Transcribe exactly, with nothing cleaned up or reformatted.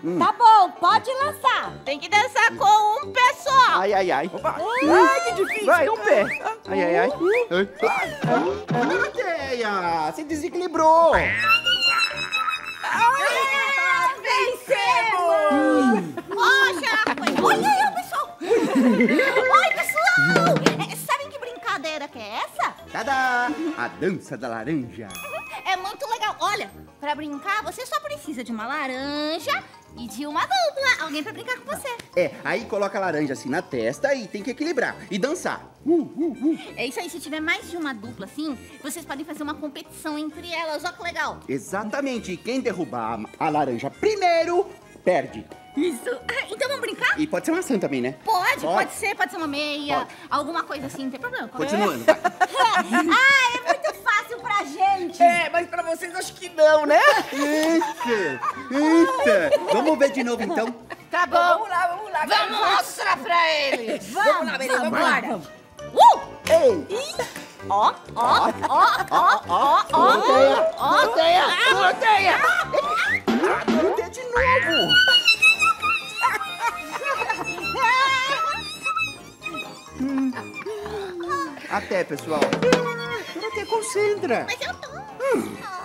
Hum. Tá bom, pode lançar. Tem que dançar com um pé só. Ai, ai, ai. Opa. Ai, que difícil. Vai. É um pé. Ai, ai, ai. Doroteia, se desequilibrou. Vencemos! Ó, Chaco! Olha aí, pessoal! Oi, pessoal! É, sabem que brincadeira que é essa? Tadá! A dança da laranja. É muito legal. Olha, pra brincar, você só precisa de uma laranja e de uma dupla. Alguém pra brincar com você. É, aí coloca a laranja assim na testa e tem que equilibrar. E dançar. Uh, uh, uh. É isso aí, se tiver mais de uma dupla assim, vocês podem fazer uma competição entre elas. Ó que legal. Exatamente. Quem derrubar a laranja primeiro, perde. Isso. Então vamos brincar? E pode ser maçã também, né? Pode, pode, Pode. ser, pode ser uma meia, Pode. alguma coisa assim, não tem problema. Continuando, vai. Ah, é muito fácil pra gente. É, mas pra vocês acho que não, né? Isso, isso. Vamos ver de novo, então. Tá bom. Vamos lá, vamos lá. Vamos mostrar pra eles. Vamos lá, Belém, vamos lá. Uh! Ei! Ó, ó, ó, ó, ó, ó. Doroteia! Ó. Doroteia! Doroteia! Ah, Doroteia de novo! Hum. Até, pessoal. Doroteia, concentra. Mas eu tô.